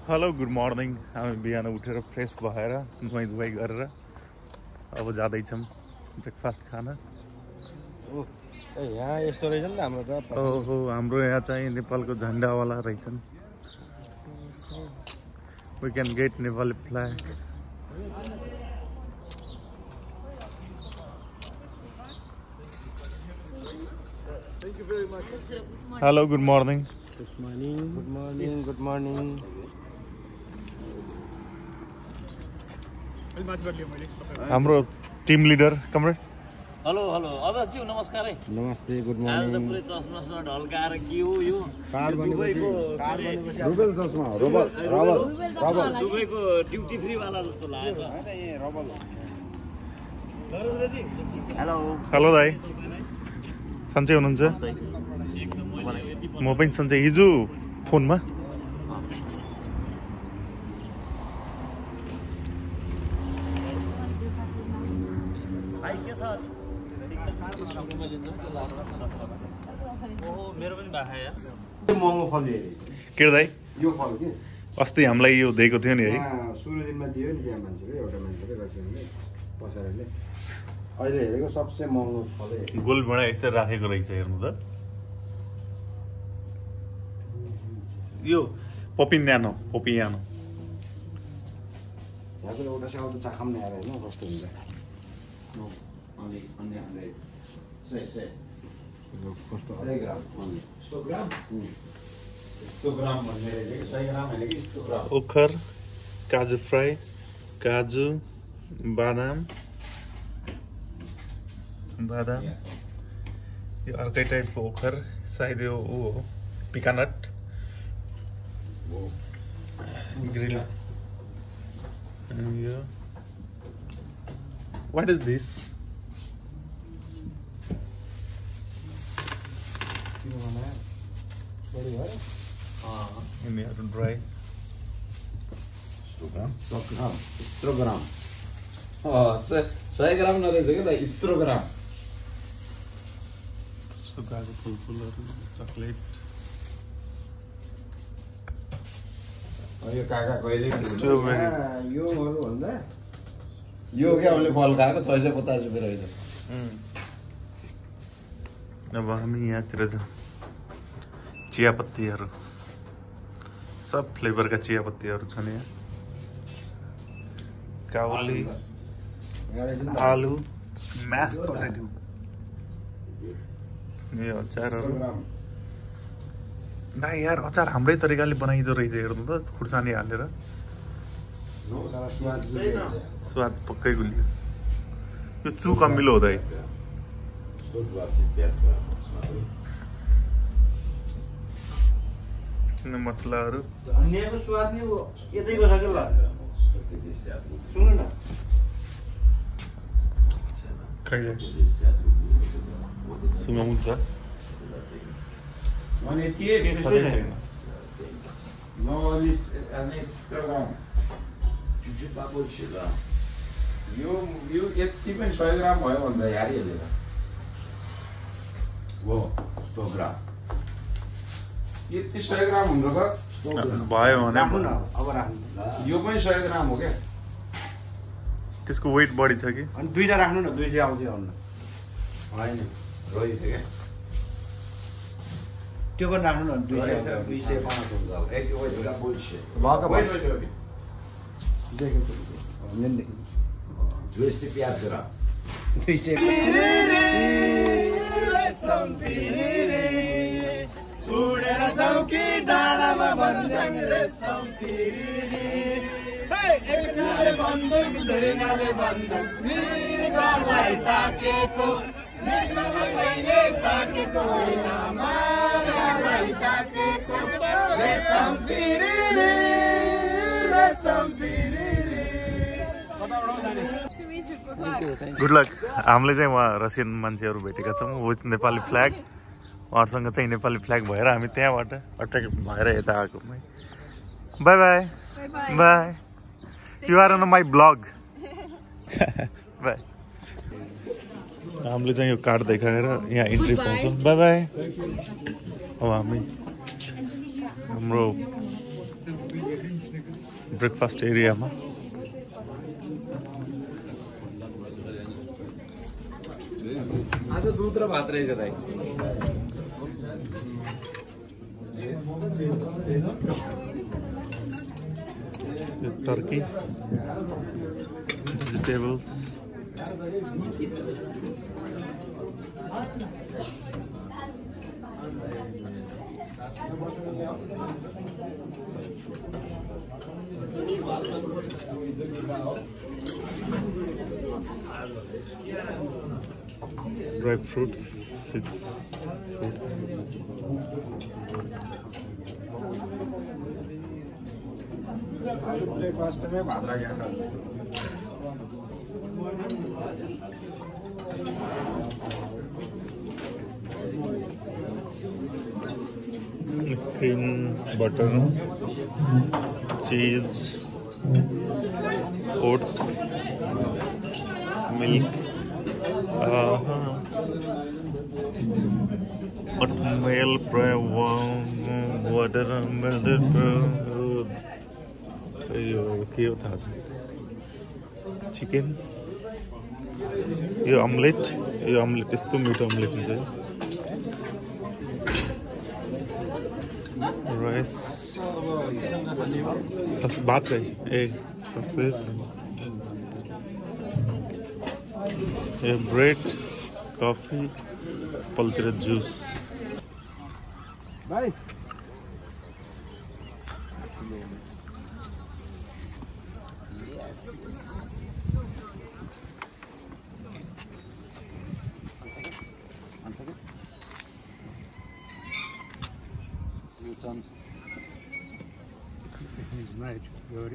Hello good morning. हामी बिहान उठेर फ्रेस भएर नुहाई धुवाई गरेर अब जाँदैछौँ ब्रेकफास्ट खान। यहाँ यस्तो रहेछ नि हाम्रो त। ओहो, हाम्रो यहाँ चाहिँ नेपालको झन्डावाला रहेछन्। We can get Nepali flag. Hello good morning. Good morning. हाम्रो टिम लिडर कमरेड। हेलो अवश्य नमस्कार है। नमस्ते, गुड आज त मर्निङ। पुरै चस्मासमा ढल्काएर के हो यो दुबईको दुबईको ड्युटी फ्री वाला जस्तो लाग्यो। हेलो हेलो दाइ, सन्चै हुनुहुन्छ? म पनि सन्चै। हिजो फोनमा मेरो पनि भाखा यार महँगो फल के दाइ? यो फल के अस्ति हामीलाई यो दिएको थियो नि है। सुरु दिनमा दियो नि त्यहाँ मान्छेले, एउटा मान्छेले रसियाले पसरेले। अहिले हेरेको सबसे महँगो फल गोलभेडा यसरी राखेको रहेछ, हेर्नु त। यो पपिन्यानो यहाँको एउटा साउथ चाखम ल्याएर होइन कस्तो हुन्छ। ओखर, काजु फ्राई, काजु, बादाम यो अर्कै टाइपको ओखर, सायद यो ऊ हो पिकानट ग्रिल। यो वाट इज दिस? यिनीहरू ड्राई 100 ग्राम 100 ग्राम नरहेछ क्या यत्रो ग्राम सुकाएको फुलफुलहरू, चकलेट। यो काका कहिले स्ट्रबेरी। योहरू भन्दा यो क्या उसले फल खाएको 650 रुपियाँ रहेछ। अब हामी यहाँतिर जाउँ। चियापत्तीहरू, सब फ्लेभरका चियापत्तीहरू छन् यहाँ। काउली, आलु, म्यास पकाइदिउँ। यो अचारहरू। ना यार, अचार हाम्रै तरिकाले बनाइदो रहेछ, हेर्नु त। खुर्सानी हालेर स्वाद पक्कै गुलियो। यो चु कमिलो हो दाइ। मसलाहरू धनियाको स्वाद नि यतैको छ के ल। सुन्नु न, कहिले सुँगाउँछ? यो यति पनि 100 ग्राम भयो भन्दा हारिहाल्यो हो 100 ग्राम। यति 100 ग्राम हुन्छ त भयो भने राख्नु न अब राख्नु। यो पनि 100 ग्राम हो क्या। त्यसको वेट बढी छ कि? अनि दुईटा राख्नु न, 200 आउँछ आउनु। होइन रहेछ क्या। त्यो पनि राख्नु न, 200 205 हुन्छ अब। एक वेट बुल्सिट। Двести пять грамм. उडेर चौकी डाँडामा भन्ज्याङ रेशम फिरिरी। एकजनाले बन्दुक, दुईजनाले बन्दुक, मृगलाई ताकेको, मृगलाई कहिले ताकेको होइन, मायालाई साकेको। रेशम फिरिरी, रेशम फिरिरी। Good lock. हामीले चाहिँ उहाँ रसियन मान्छेहरू भेटेका छौँ विथ नेपाली फ्ल्याग। उहाँहरूसँग चाहिँ नेपाली फ्ल्याग भएर हामी त्यहाँबाट अट्र्याक्ट भएर यता आएको। Bye bye bye. You are on my blog. Bye. हामीले चाहिँ यो कार्ड देखाएर यहाँ इन्ट्री पाउँछौँ। Bye bye. अब हामी हाम्रो ब्रेकफास्ट एरियामा आज दुध र भात रहेछ दाइ turkey, vegetables, dry fruits, breakfast में भात राखेको cream, butter, cheese, oats, milk, milk, water, के हो थाहा छ चिकन यो अमलेट यस्तो मिठो अमलेट हुन्छ राइस भात चाहिँ ससेज यो ब्रेड कफी पल्तिर जुस भाइ done. He's made good.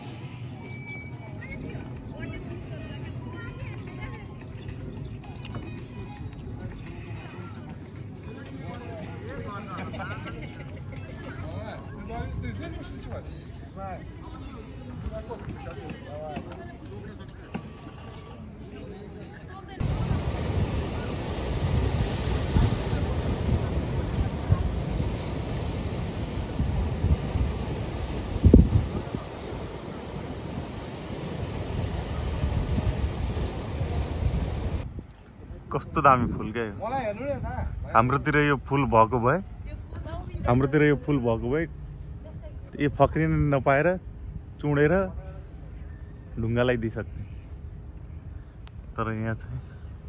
कस्तो दामी फुल क्या हाम्रोतिर यो फुल भएको भए यो फक्रिन नपाएर चुडेर ढुङ्गालाई दिइसक्ने तर यहाँ चाहिँ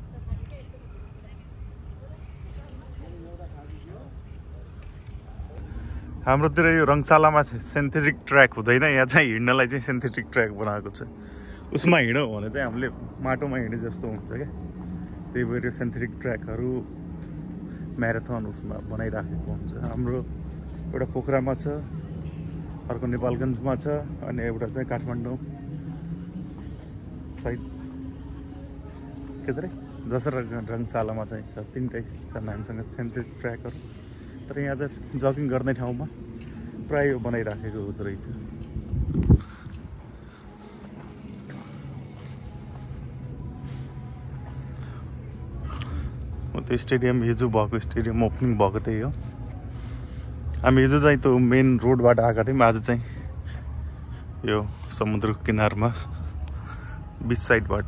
हाम्रोतिर यो रङशालामा सिन्थेटिक ट्र्याक हुँदैन यहाँ चाहिँ हिँड्नलाई चाहिँ सिन्थेटिक ट्र्याक बनाएको छ उसमा हिँड्यो भने चाहिँ हामीले माटोमा हिँडे जस्तो हुन्छ क्या त्यही भएर सिन्थेटिक ट्र्याकहरू म्याराथन उसमा बनाइराखेको हुन्छ हाम्रो एउटा पोखरामा छ अर्को नेपालगञ्जमा छ अनि एउटा चाहिँ काठमाडौँ सायद के अरे दशहरा रङशालामा चाहिँ छ तीनटै छन् हामीसँग सिन्थेटिक ट्र्याकहरू तर यहाँ चाहिँ जगिङ गर्ने ठाउँमा प्राय यो बनाइराखेको हुँदो रहेछ त्यो स्टेडियम हिजो भएको स्टेडियम ओपनिङ भएको त्यही हो हामी हिजो चाहिँ त्यो मेन रोडबाट आएका थियौँ आज चाहिँ यो समुद्रको किनारमा बिच साइडबाट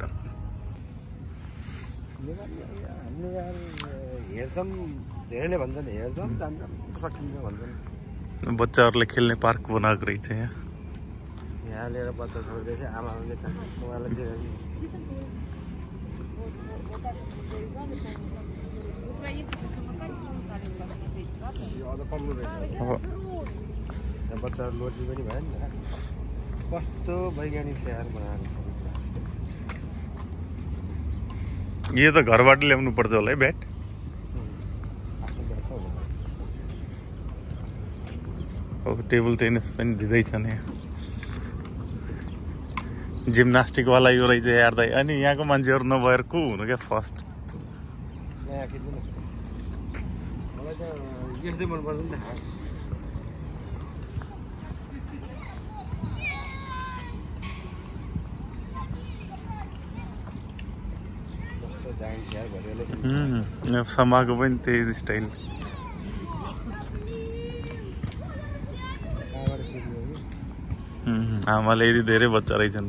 धेरैले भन्छन् हेर्छौँ जान्छौँ सकिन्छ भन्छन् बच्चाहरूले खेल्ने पार्क बनाएको रहेछ यहाँ लिएर बच्चा छोड्दैछ आमाले मोबाइल बच्चाहरू लोटी पनि भयो नि कस्तो वैज्ञानिक स्याहार बनाएको छ यो त घरबाट ल्याउनु पर्छ होला है ब्याट अब टेबल टेनिस पनि दिँदैछ नि जिम्नास्टिकवाला यो रहेछ हेर्दै अनि यहाँको मान्छेहरू नभएर को हुनु क्या फर्स्ट मलाई त यस्तै मनपर्छ नि त समाको पनि त्यही स्टाइल आमाले यदि धेरै बच्चा रहेछन्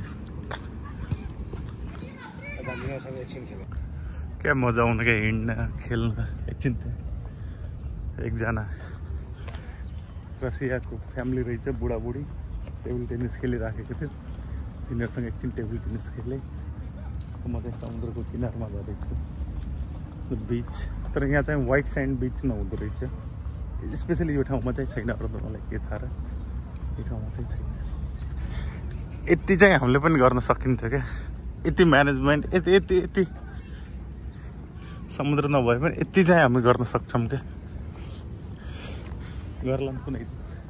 क्या मजा आउनु क्या हिँड्न खेल्न एकछिन एकजना रसियाको फ्यामिली रहेछ बुढाबुढी टेबल टेनिस खेलिराखेको थियो तिनीहरूसँग एकछिन टेबल टेनिस खेलेँ म चाहिँ समुद्रको किनारमा गरेको छु बिच तर यहाँ चाहिँ व्हाइट स्यान्ड बिच नहुँदो रहेछ स्पेसली यो ठाउँमा चाहिँ छैन अरू त मलाई के थाहा र यो ठाउँमा चाहिँ छैन यति चाहिँ हामीले पनि गर्न सकिन्थ्यो क्या यति म्यानेजमेन्ट यति समुद्र नभए पनि यति चाहिँ हामी गर्न सक्छौँ क्या गर्ला कुनै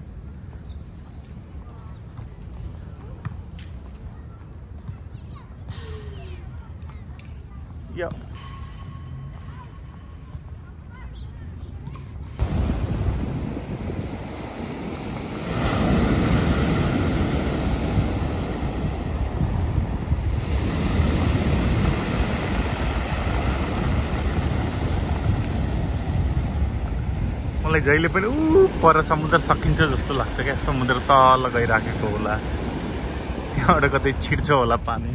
या मलाई जहिले पनि पर समुद्र सकिन्छ जस्तो लाग्छ क्या समुद्र तल गइराखेको होला त्यहाँबाट कतै छिट्छ होला पानी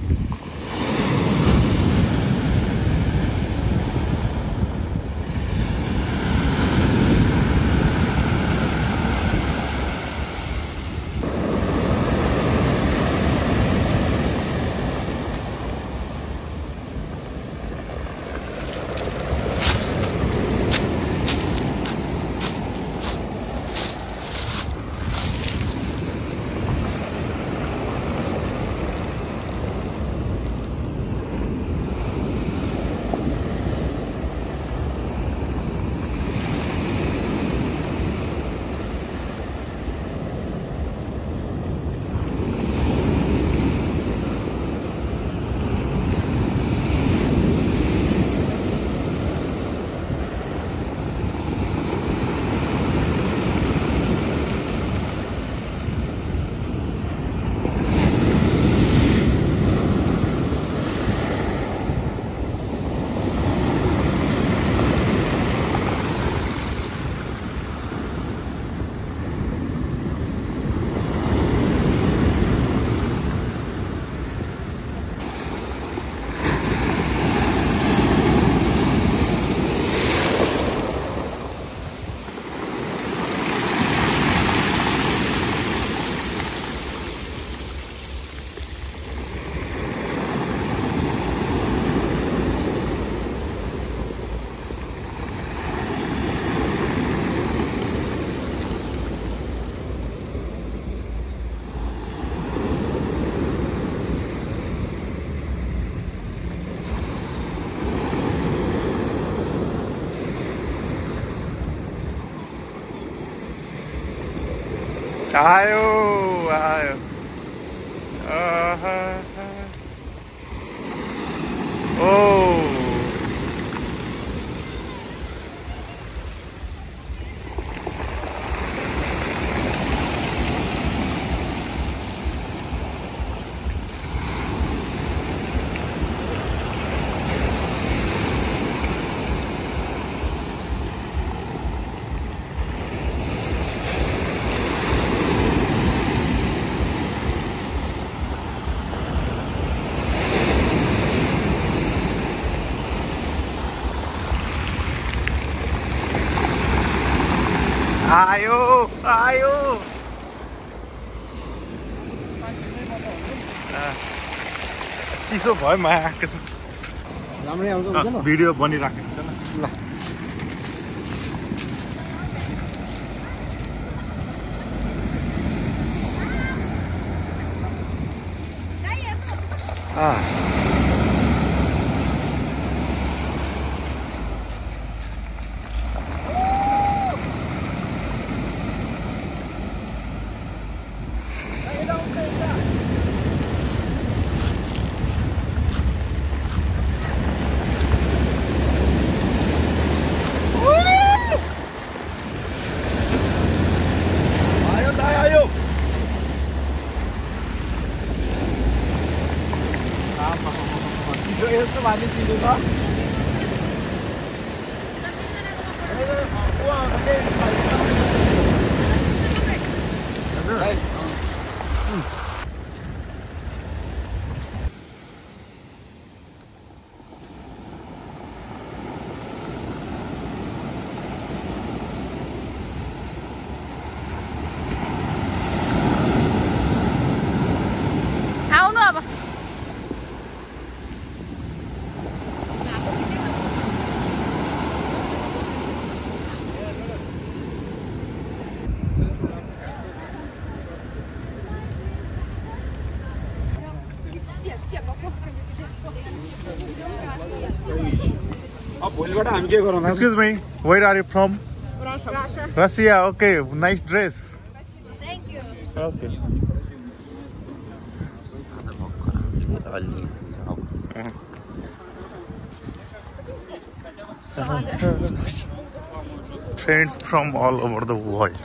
आयो आयो ओ आयो आयो चिसो भयो माया राम्रै आउँछ हुन्छ न भिडियो बनिराखेको छ ल यस्तो माथि चिन्नु छ हजुर अब भोलिबाट हामी के गरौँ? Excuse me, where are you from? Russia. Russia. Okay, nice dress. Thank you. Okay. Friends from all over the world.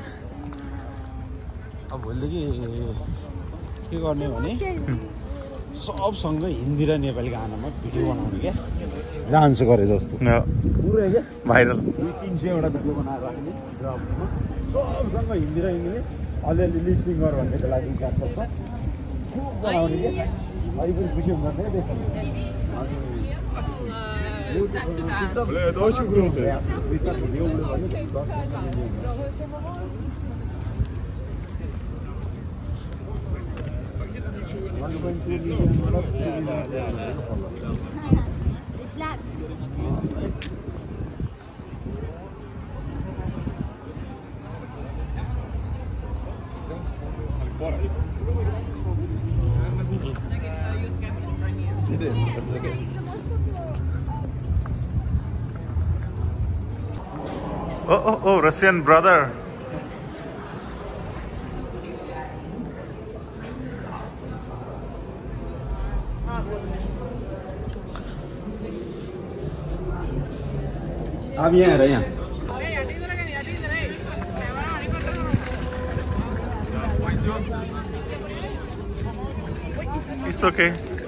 अब भोलिदेखि के गर्ने भने सबसँग हिन्दी र नेपाली गानामा भिडियो बनाउने क्या डान्स गरे जस्तो पुरै क्या भाइरल 300 वटा भिडियो बनाएर राख्ने ड्रपमा सबसँग हिन्दी र इङ्ग्लिस अलिअलि लिप सिङ्गर भन्नेको लागि विचार गर्छ खुब बनाउने क्या अहिले पनि खुसी हुनुहुन्छ क्या देख्नु Oh, Russian brother. अब यहाँ हेर यहाँ It's okay.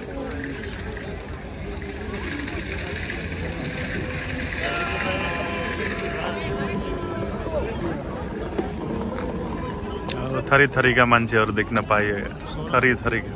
थरी थरीका मान्छेहरू देख्न पाइयो थरी थरीका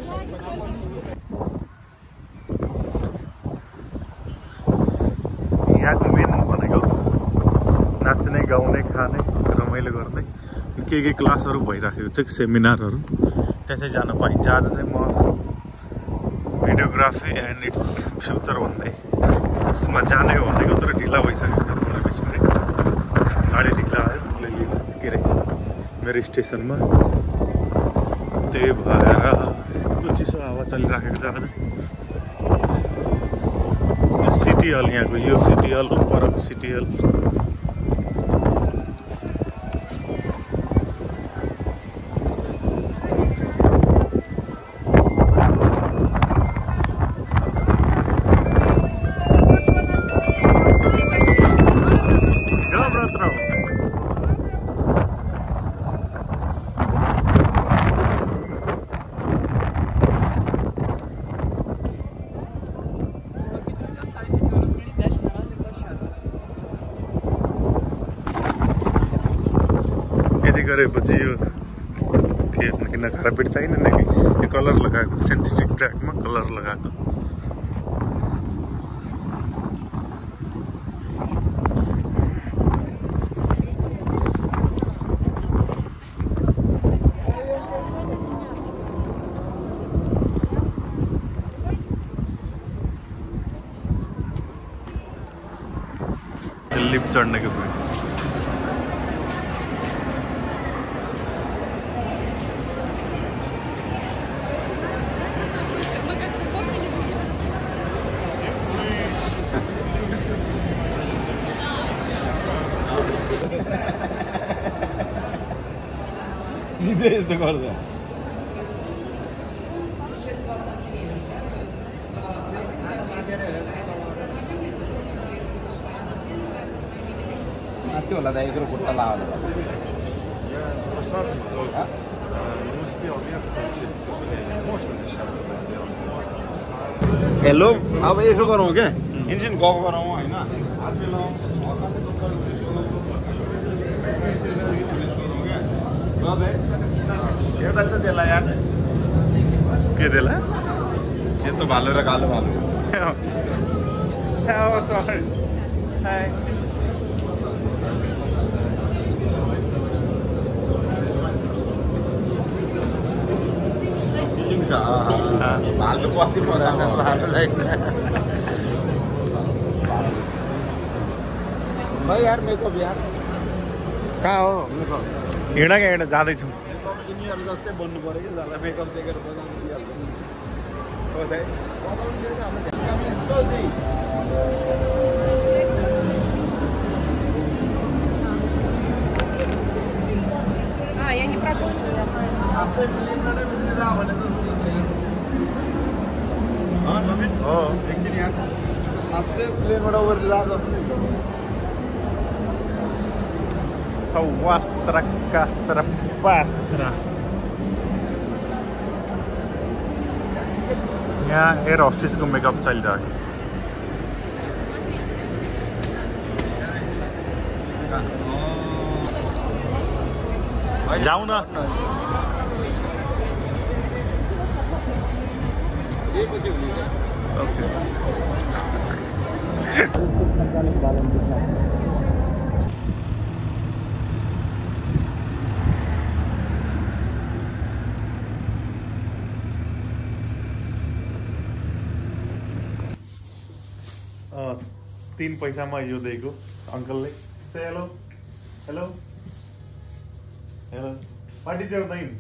यहाँको मेन भनेको नाच्ने गाउने खाने रमाइलो गर्ने के क्लासहरू भइराखेको छ सेमिनारहरू त्यहाँ चाहिँ जान पाइन्छ आज चाहिँ म भिडियोग्राफी एन्ड इट्स फ्युचर भन्दै उसमा जाने हो भनेको तर ढिला भइसकेको छ 15-20 मिनट गाडी ढिला आयो के अरे मेरो स्टेसनमा त्यही भएर यस्तो चिसो हावा चलिराखेको छ आज सिटी हल यहाँको यो सिटी हल परको सिटी हल गरेपछि यो के किन कार्पेट चाहिने कि यो कलर लगाएको सिन्थेटिक ट्र्याकमा कलर लगाएको लिफ्ट चढ्ने को यस्तो गर्छ त्यो होला दाइ एकरो खुट्टा लाग्यो हेलो अब यसो गरौँ क्या इन्जिन गफ गरौँ होइन एउटा त त्यसलाई यार के त्यसलाई सेतो भालु र कालो भालु भालु कति भालुलाई खै यार मेकअप यार कहाँ हो हिँडा क्या हिँडा जाँदैछु यिनीहरू जस्तै बन्नु पऱ्यो कि जसलाई मेकअप देखेर बजाउनु दिइहाल्छ साँच्चै प्लेनबाट उत्रिरा भने हो एकछिन यार साँच्चै प्लेनबाट उत्रिरा जस्तो देख्छ वास्त्र कास्त्र पास्त्र यहाँ एयर होस्टेजको मेकअप चलिरहेको जाऊ न ओके 3 पैसामा यो दिएको अंकलले say hello hello hello what is your name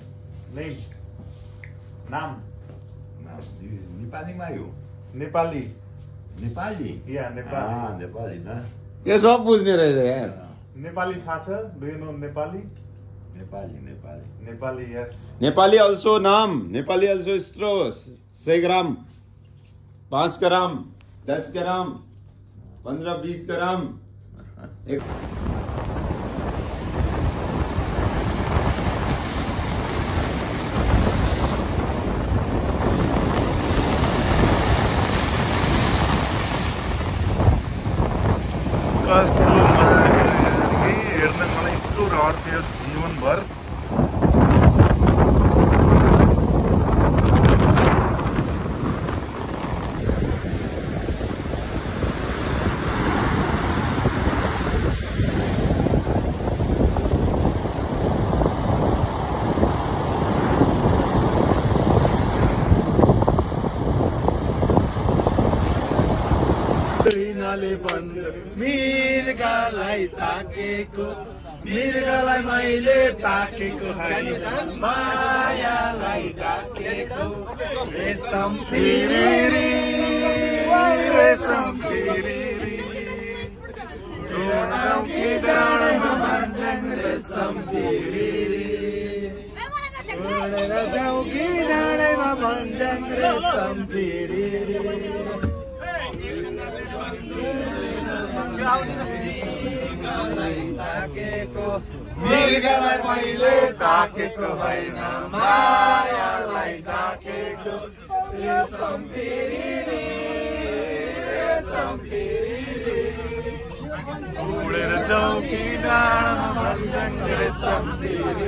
नाम नेपालीमा यो नेपाली नेपाली या नेपाली नेपाली न यो सब बुझ्ने रहेछ यार नेपाली थाहा छ do you know Nepali Nepali Nepali yes Nepali also नाम नेपाली अल्सो स्ट्रोस 100 ग्राम 5 ग्राम 10 ग्राम 15-20 ग्राम कस्तो हेर्न मलाई यस्तो रहर थियो जीवनभर मृगलाई ताकेको मृगलाई मैले ताकेको होइन मायालाई ताकेको रेशम फिरी रेशम फिरी डाँडामा भन्छन् रेशम फिरी उडेर जाउँ कि डाँडामा भन्छन् रेशम फिरी मृगलाई मैले ताकेको होइन मायालाई ताकेको रेशम फिरी उडेर जाउँ कि डाँडामा भन्छन् Resham Firiri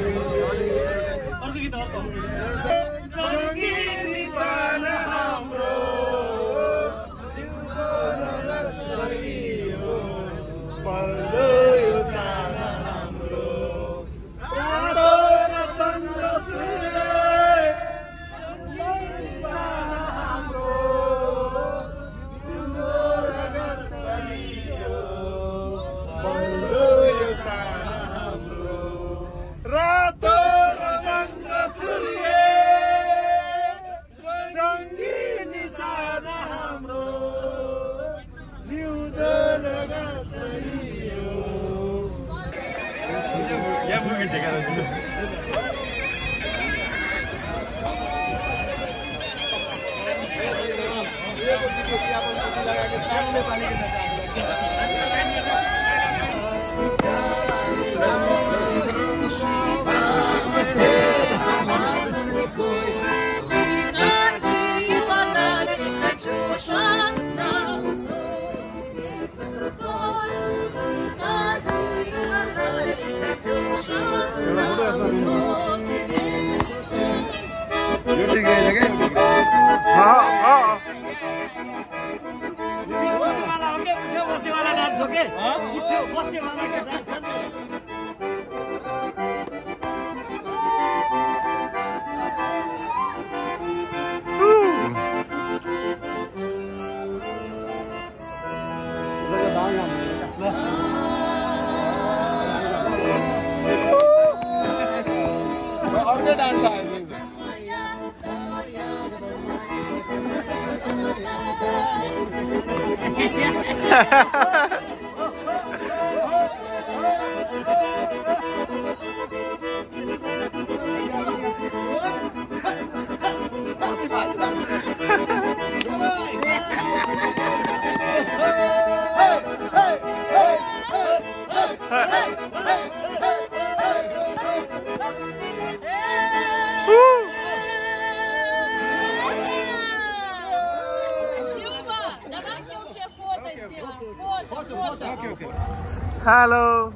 Hello.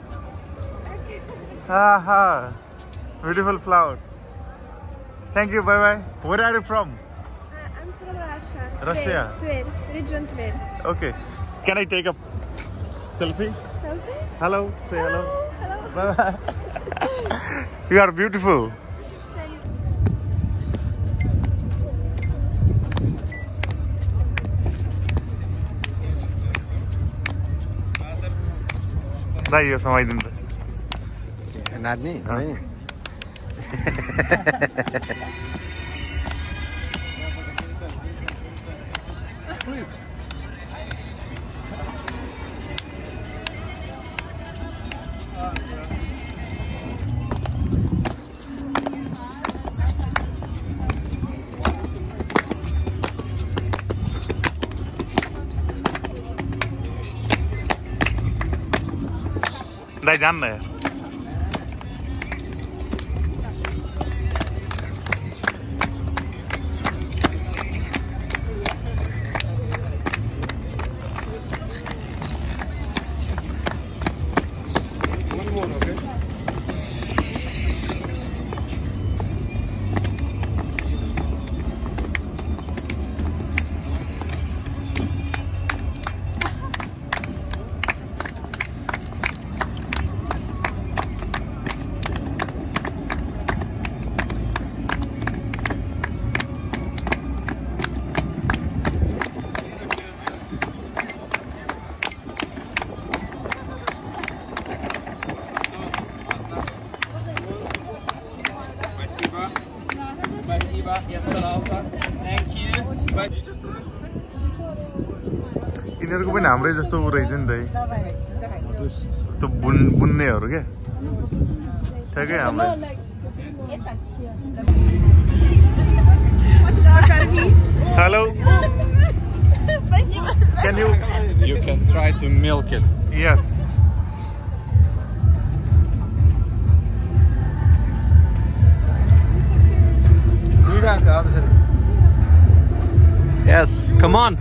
Haha. Beautiful flowers. Thank you. Bye bye. Where are you from? I'm from Russia. Russia. Tver, region Tver. Okay. Can I take a selfie? Selfie? Hello. Say hello. Hello. Bye bye. You are beautiful. दाइ यो समाइदिनु त नाच्ने होइन दाइ जान्न यार यिनीहरूको पनि हाम्रै जस्तो उ रहेछ नि दाइ त्यो बुन्नेहरू क्या ठ्याक्कै हाम्रै hello Can you can try to milk it. Yes. Yes, come on.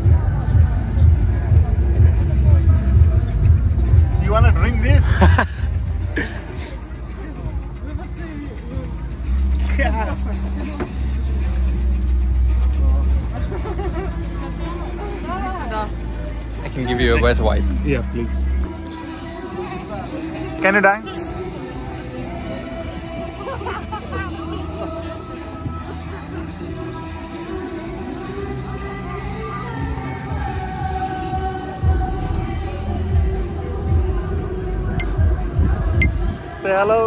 You wanna drink this? I can give you a wet wipe. Yeah, please. Can you dance? Say hello.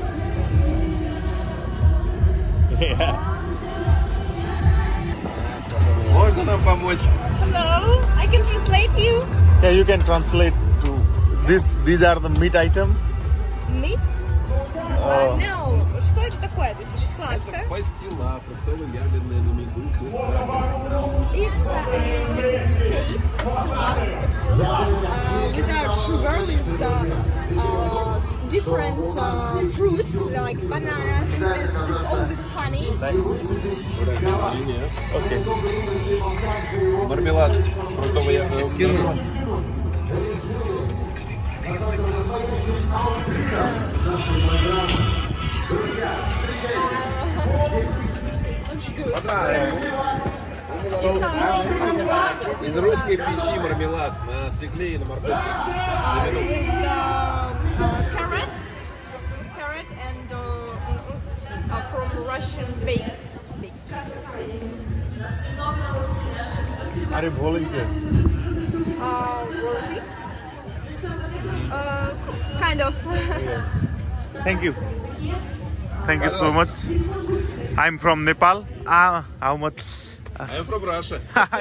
Yeah. Можно нам помочь? Hello, I can translate you. Yeah, you can translate to this. These are the meat items. Meat? No. Что это такое? То есть это сладкое? Пастила, фруктово-ягодная на меду, без сахара. It's cake, without sugar, with different fruits like bananas, and it's all with honey. Okay. Мармелад, фруктово-ягодный. Из русской печи мармелад на стекле и на морковке. Carrot and from Russian bake. Are you volunteer? Roti. Kind of. Thank you. Thank you so much. I'm from Nepal. How much? I'm from Russia.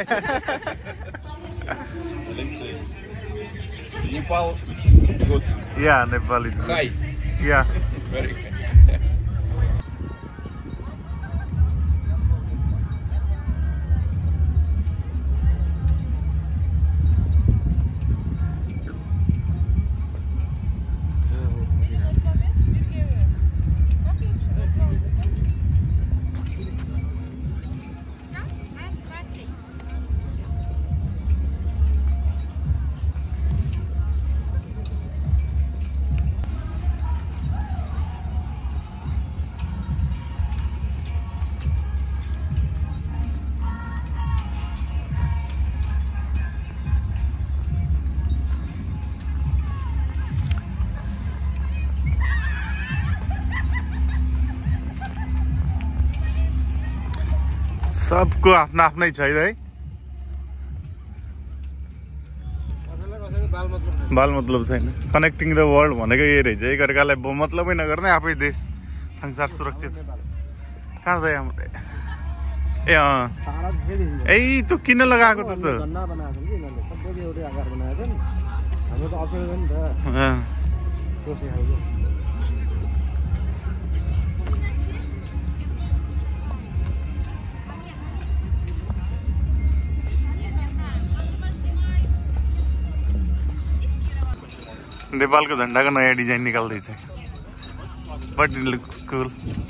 Nepal, good. Yeah, Nepal is. Hi. Yeah. Very high. सबको आफ्नो आफ्नै छ है। बाल मतलब छैन। Connecting the world भनेको यही रहेछ, एकअर्कालाई मतलबै नगर्ने आफै देश संसार सुरक्षित। कहाँ गयो हाम्रो? ए ए त्यो किन लगाएको त? नेपालको झन्डाको नयाँ डिजाइन निकाल्दैछ, but it looks cool.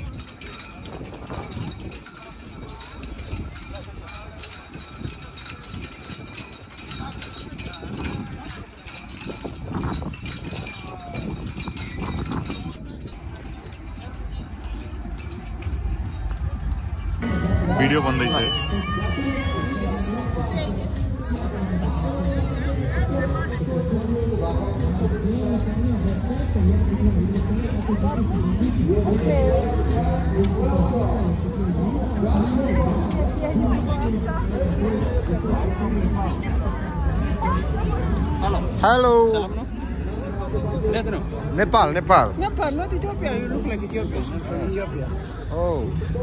Video बन्दैछ। Hello. Nepal, Nepal. Nepal, not Ethiopia. You look like Ethiopian. I'm from Ethiopia. Oh.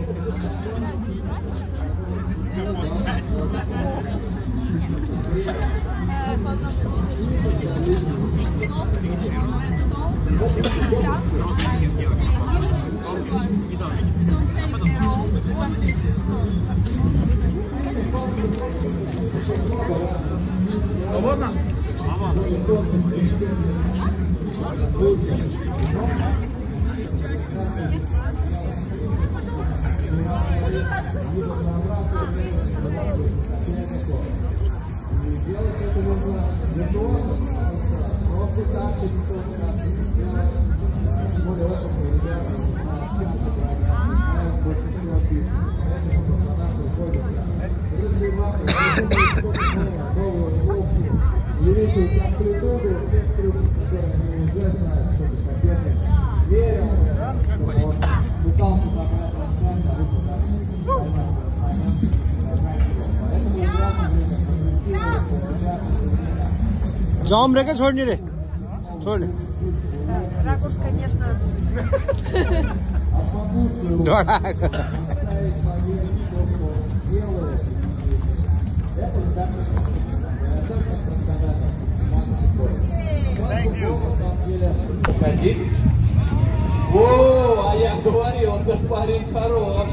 Жом रे क्या छोड़नी रे छोड़ Ракурс, конечно. О, а я говорил, этот парень хорош.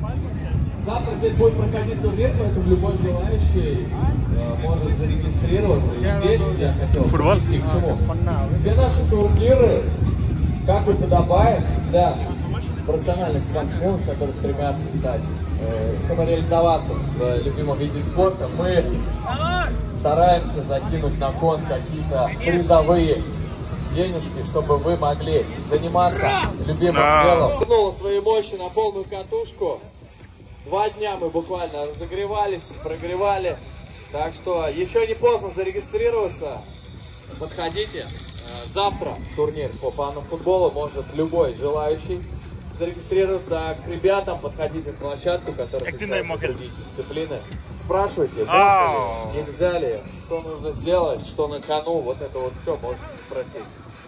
Завтра здесь будет проходить турнир, поэтому любой желающий может зарегистрироваться. Здесь я хотел привести к чему. Все наши турниры, как и подобает, для профессиональных спортсменов, которые стремятся стать, самореализоваться в любимом виде спорта, мы стараемся закинуть на кон какие-то призовые денежки, чтобы вы могли заниматься любимым делом. Вернула свои мощи на полную катушку. 2 дня мы буквально разогревались, прогревали. Так что еще не поздно зарегистрироваться. Подходите. Завтра турнир по панному футболу. Может любой желающий зарегистрироваться. А к ребятам подходите на площадку, которая изучает другие дисциплины. Спрашивайте, можно ли, нельзя ли, что нужно сделать, что на кону. Вот это вот все можете спросить.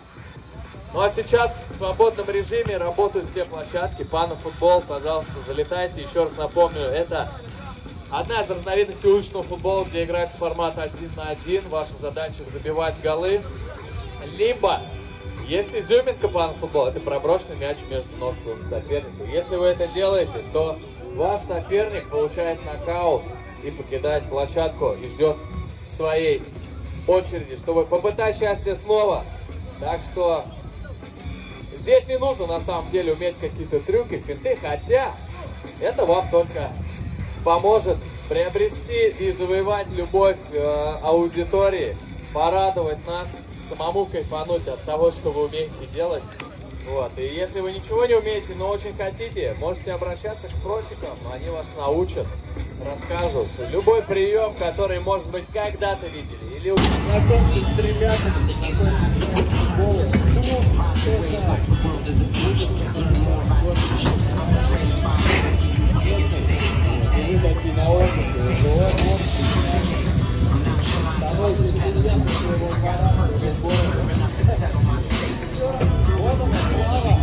Ну а сейчас в свободном режиме работают все площадки. Панна футбол, пожалуйста, залетайте. Еще раз напомню, это одна из разновидностей уличного футбола, где играется формат 1 на 1. Ваша задача забивать голы. Либо, если изюминка панна футбол, это проброшенный мяч между ног своего соперника. Если вы это делаете, то ваш соперник получает нокаут и покидает площадку и ждет своей очереди, чтобы попытать счастье снова. Так что здесь не нужно на самом деле уметь какие-то трюки, финты, хотя это вам только поможет приобрести и завоевать любовь аудитории, порадовать нас, самому кайфануть от того, что вы умеете делать. Вот. И если вы ничего не умеете, но очень хотите, можете обращаться к профикам, они вас научат, расскажут. Любой прием, который, может быть, когда-то видели, или знакомьтесь с ребятами, знакомьтесь с футболом. такие на отдыхе. Второй президент своего вот она, Клара.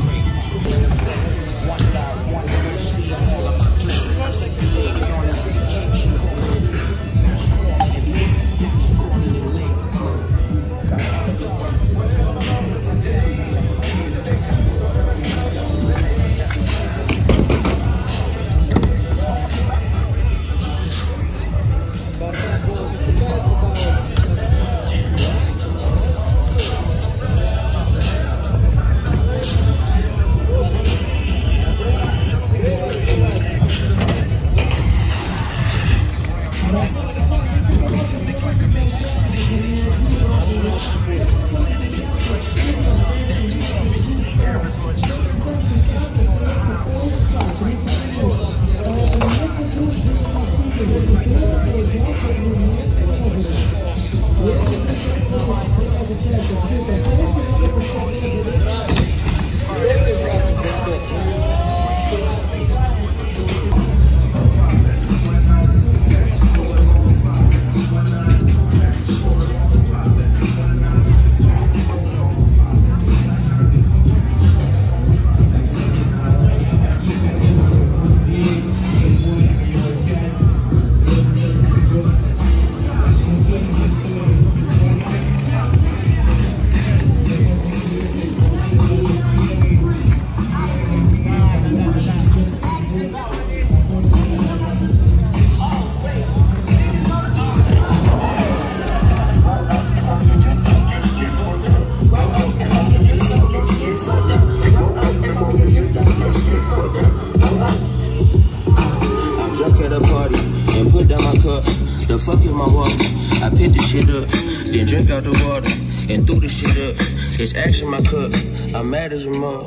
Drink out the water and threw the shit up. It's action my cup. I'm mad as a mug.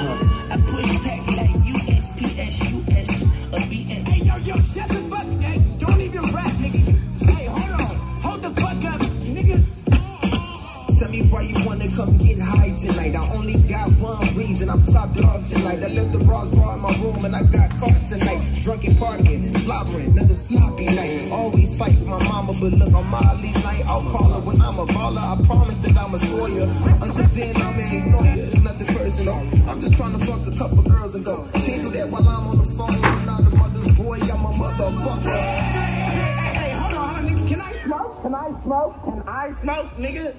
I push back like USPSUS a BS. Hey yo, shut the fuck. Hey, don't even rap, nigga. Hey, hold the fuck up, nigga. Tell me why you wanna come get high tonight. I only got one reason. I'm top dog tonight. I left the bras bar in my room and I got caught tonight. Drunken partying, slobbering, another sloppy night. Always fight with my mama, but look on Molly night. I'll call her when I'm a baller. I promise that I'ma spoil you. Until then, I'ma ignore you. It's nothing personal. I'm just trying to fuck a couple girls and go. Can't do that while I'm on the phone with another mother's boy. I'm a motherfucker. Hey, hold on, nigga. Can I smoke? Can I smoke? Can I smoke, nigga?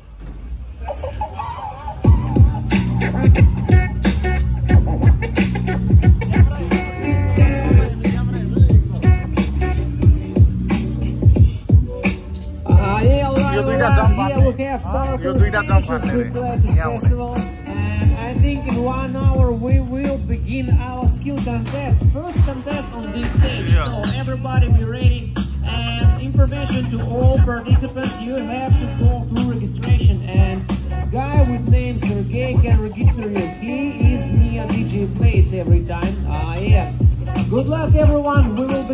Festival, and I think in 1 hour we will begin our skill contest. First contest on this stage, so everybody be ready. And information to all participants: you have to go through registration, and guy with name Sergey can register you. He is me and DJ plays every time. Yeah. Good luck, everyone. We will be.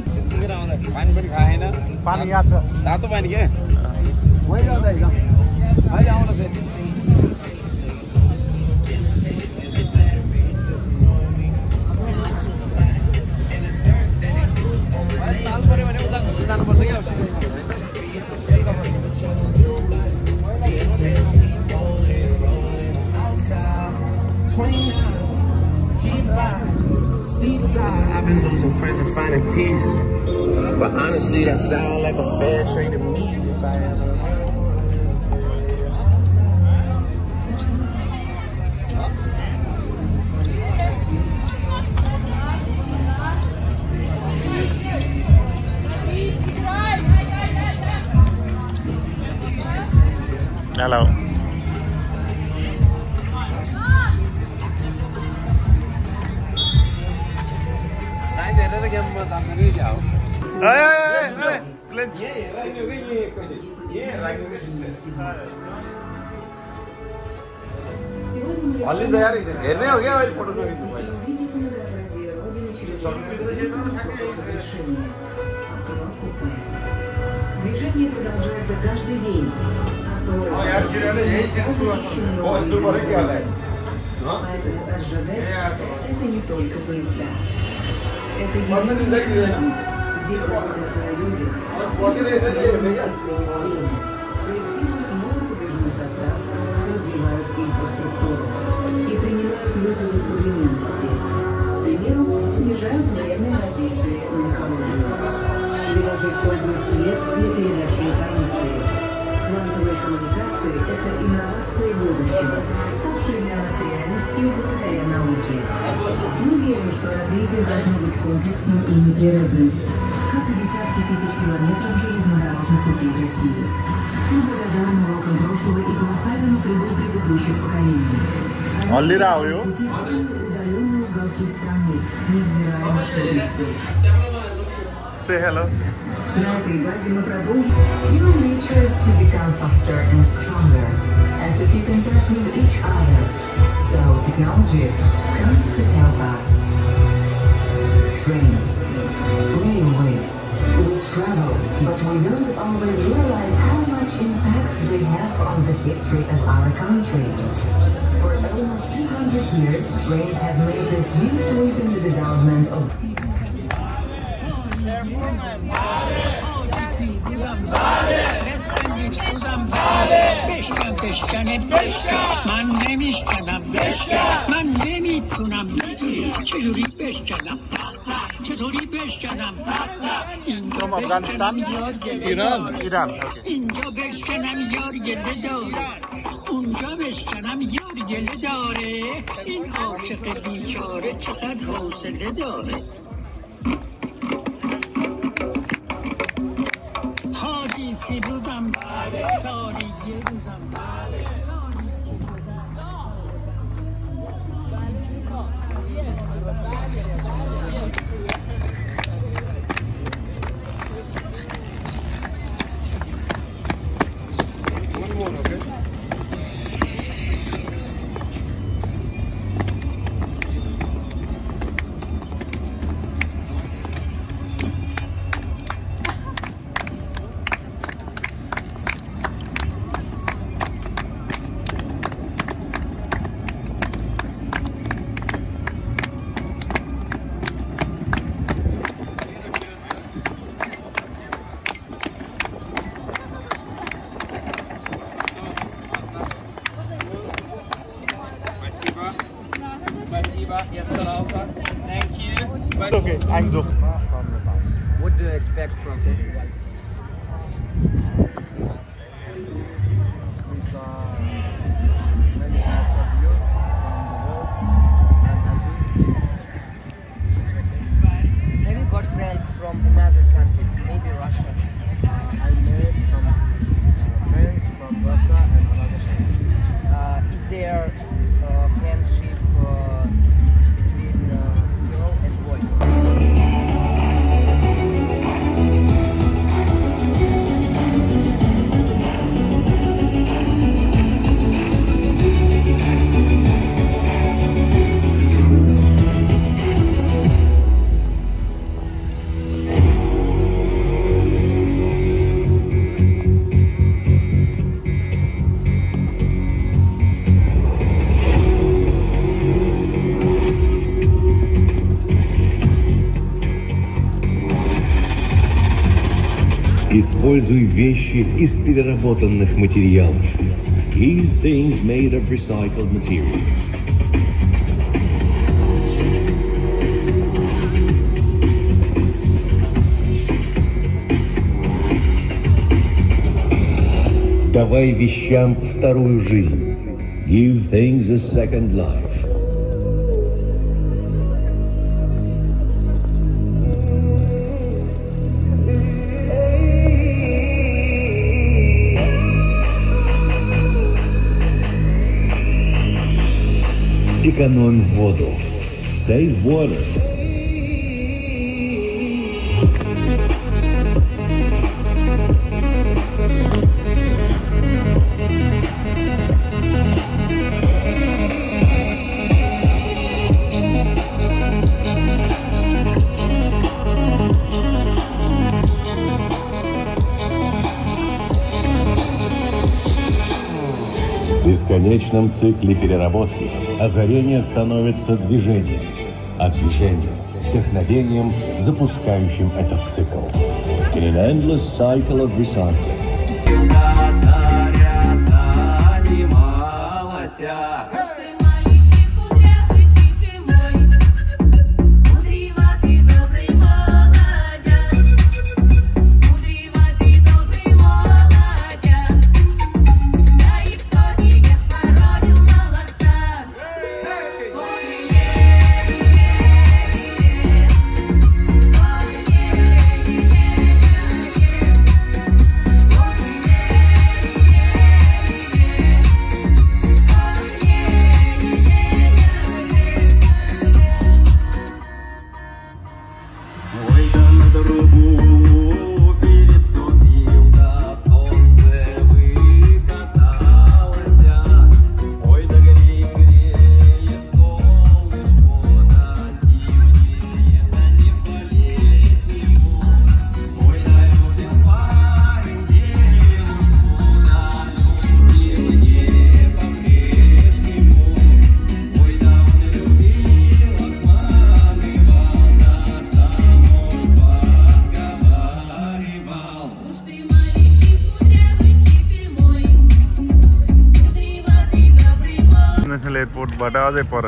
I've been losing friends and finding peace, but honestly that sound like a fair trade to me. If I ever hello. Only there is it. Any okay, I will put it in. Движение продолжается каждый день. Поэтому РЖД – это не только поезда. Это единый механизм, Здесь заботятся о людях, проектируют новый подвижной состав, развивают инфраструктуру и принимают вызовы современности. К примеру, снижают вредное воздействие на экологию. Или даже используют свет для передачи информации. Квантовые коммуникации – это инновации будущего, ставшие для нас реальностью благодаря науке. Мы верим, что развитие должно быть комплексным и непрерывным, как и десятки тысяч километров железнодорожных путей в России. Мы благодарны урокам прошлого и колоссальному труду предыдущих поколений. Пути в самые удаленные уголки страны, невзирая на трудности. Say hello. На этой базе мы продолжим. Human nature is to become faster and stronger, and to keep in touch with each other. So technology comes to help us. Trains, railways, we travel, but we don't always realize how much impact they have on the history of our country. For almost 200 years, trains have made a huge leap in the development of من نمیشکنم من نمیتونم چجوری بشکنم چطوری بشکنم اینجا بشکنم یار گله داره اینجا بشکنم یار گله داره اونجا بشکنم یار گله داره این عاشق بیچاره چقدر حوصله داره حاجی فیروزم سالی یه روزم Thank you. Okay, I'm Duk. What do you expect from festival? We saw many types of view from the world. I'm happy. Have you got friends from another countries, maybe Russia? I made some friends from Russia and another countries. Is there friendship between girl and boy? Используй вещи из переработанных материалов. Use things made of recycled material. Давай вещам вторую жизнь. Give things a second life. Экономь воду. Save water. В бесконечном цикле переработки озарение становится движением, а движение вдохновением, запускающим этот цикл. In an endless cycle of recycling. Airport बाट अझै पर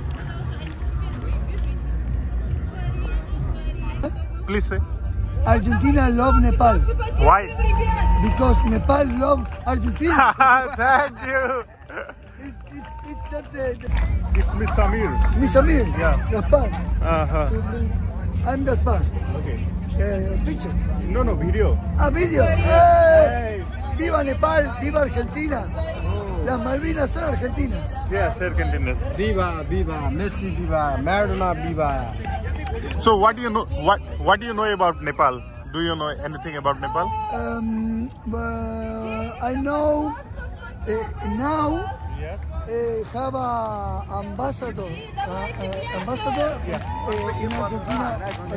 Please say. Argentina love Nepal. Why? Because Nepal love Argentina. Thank you. It's that It's Miss Samir. Miss Samir. Yeah. Gaspar. I'm Gaspar. Okay. Picture. No, video. Video. Hey. Viva Nepal, viva Argentina. Las Malvinas son argentinas. Yes, Argentinas. Viva, viva, Messi, viva, Maradona, viva. So what do you know? What do you know about Nepal? Do you know anything about Nepal? I know now have a ambassador in Argentina.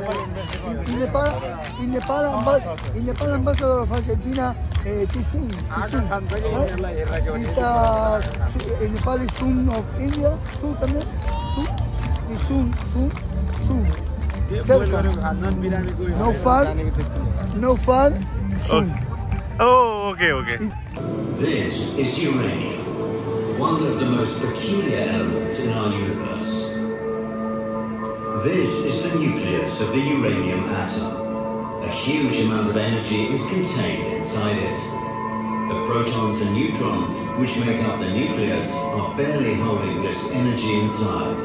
In Nepal, ambassador of Argentina, Tisin. In Nepal is son of India. Tú también. Tú. Y soon. No far. Soon. Oh, okay. This is uranium, one of the most peculiar elements in our universe. This is the nucleus of the uranium atom. A huge amount of energy is contained inside it. The protons and neutrons, which make up the nucleus, are barely holding this energy inside.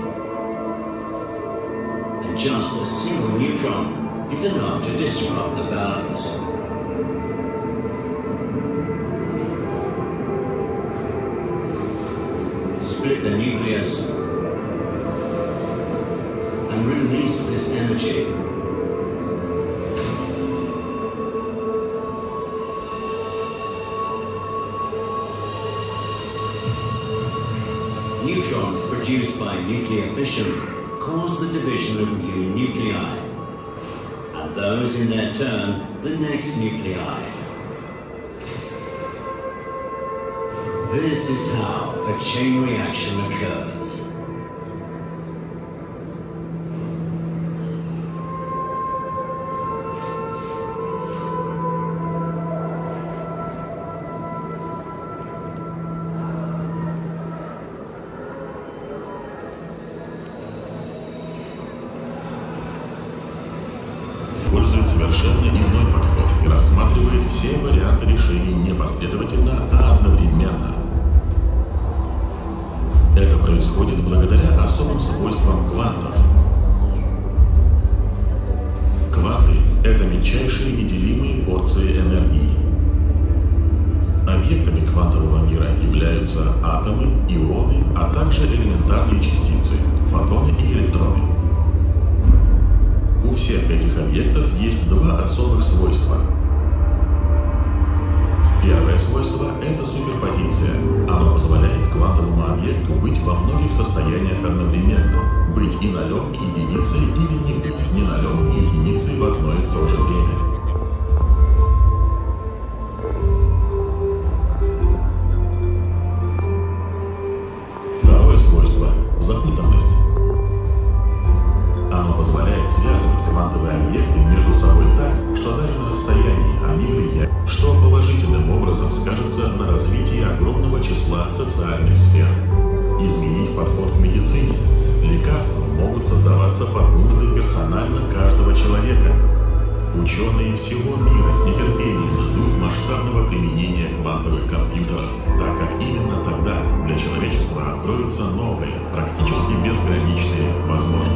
And just a single neutron is enough to disrupt the balance. Split the nucleus and release this energy. Neutrons produced by nuclear fission cause the division of new nuclei, and those in their turn the next nuclei. This is how a chain reaction occurs. Использует совершенно иной подход и рассматривает все варианты решений не последовательно, а одновременно. Это происходит благодаря особым свойствам квантов. Кванты — это мельчайшие неделимые порции энергии. Объектами квантового мира являются атомы, ионы, а также элементарные частицы — фотоны и электроны. У всех этих объектов есть два особых свойства. Первое свойство – это суперпозиция. Оно позволяет квантовому объекту быть во многих состояниях одновременно. Быть и нулем, и единицей, или не быть ни нулем, ни единицей в одно и то же время. Второе свойство – запутанность. Оно позволяет социальных сфер. Изменить подход к медицине. Лекарства могут создаваться под нужды персонально каждого человека. Ученые всего мира с нетерпением ждут масштабного применения квантовых компьютеров, так как именно тогда для человечества откроются новые, практически безграничные возможности.